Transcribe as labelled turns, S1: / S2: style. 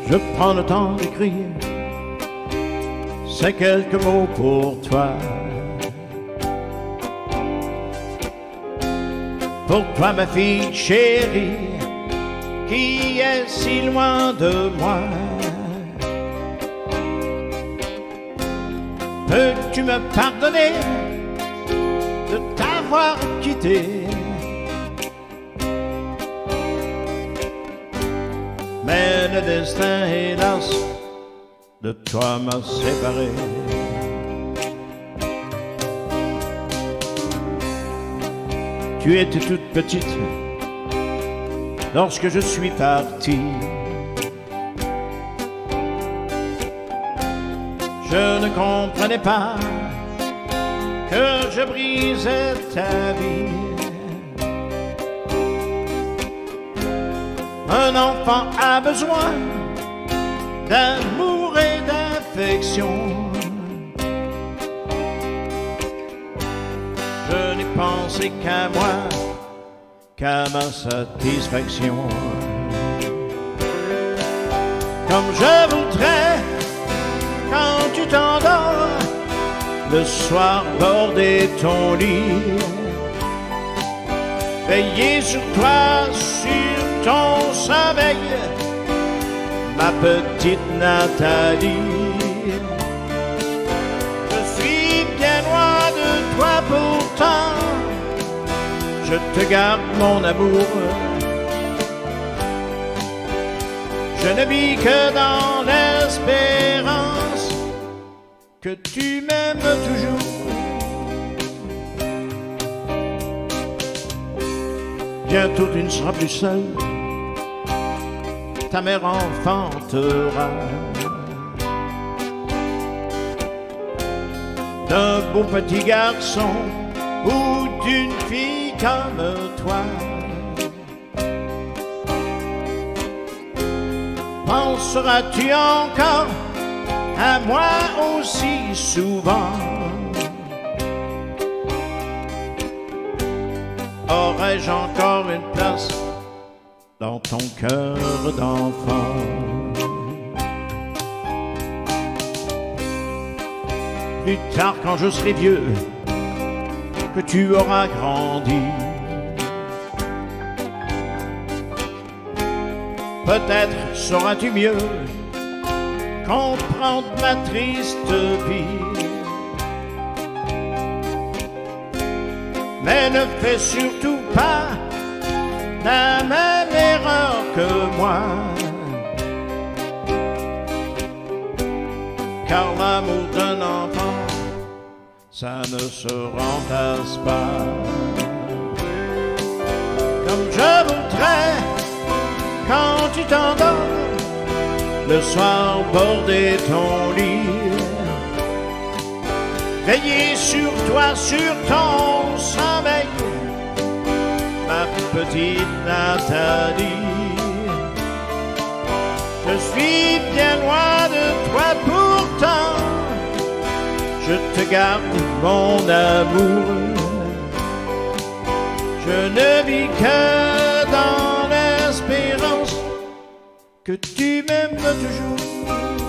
S1: je prends le temps d'écrire ces quelques mots pour toi. Pour toi, ma fille chérie, qui est si loin de moi. Peux-tu me pardonner de t'avoir quitté? Mais le destin, hélas, de toi m'a séparé. Tu étais toute petite lorsque je suis parti. Je ne comprenais pas que je brisais ta vie. Un enfant a besoin d'amour et d'affection. Je n'ai pensé qu'à moi, qu'à ma satisfaction. Comme je voudrais, quand tu t'endors, le soir border ton lit, veiller sur toi, sur ton sommeil, ma petite Nathalie. Je suis bien loin de toi pourtant, je te garde mon amour. Je ne vis que dans l'espérance que tu m'aimes toujours. Bientôt tu ne seras plus seule, ta mère enfantera d'un beau petit garçon ou d'une fille comme toi. Penseras-tu encore à moi aussi souvent? Aurais-je encore une place dans ton cœur d'enfant? Plus tard, quand je serai vieux, que tu auras grandi, peut-être sauras-tu mieux comprendre ma triste vie. Mais ne fais surtout pas la même erreur que moi, car l'amour d'un enfant, ça ne se remplace pas. Comme je voudrais, quand tu t'endors, le soir border ton lit, veiller sur toi, sur ton sommeil, ma petite Nathalie. Je suis bien loin de toi pourtant, je te garde mon amour. Je ne vis que dans l'espérance que tu m'aimes toujours.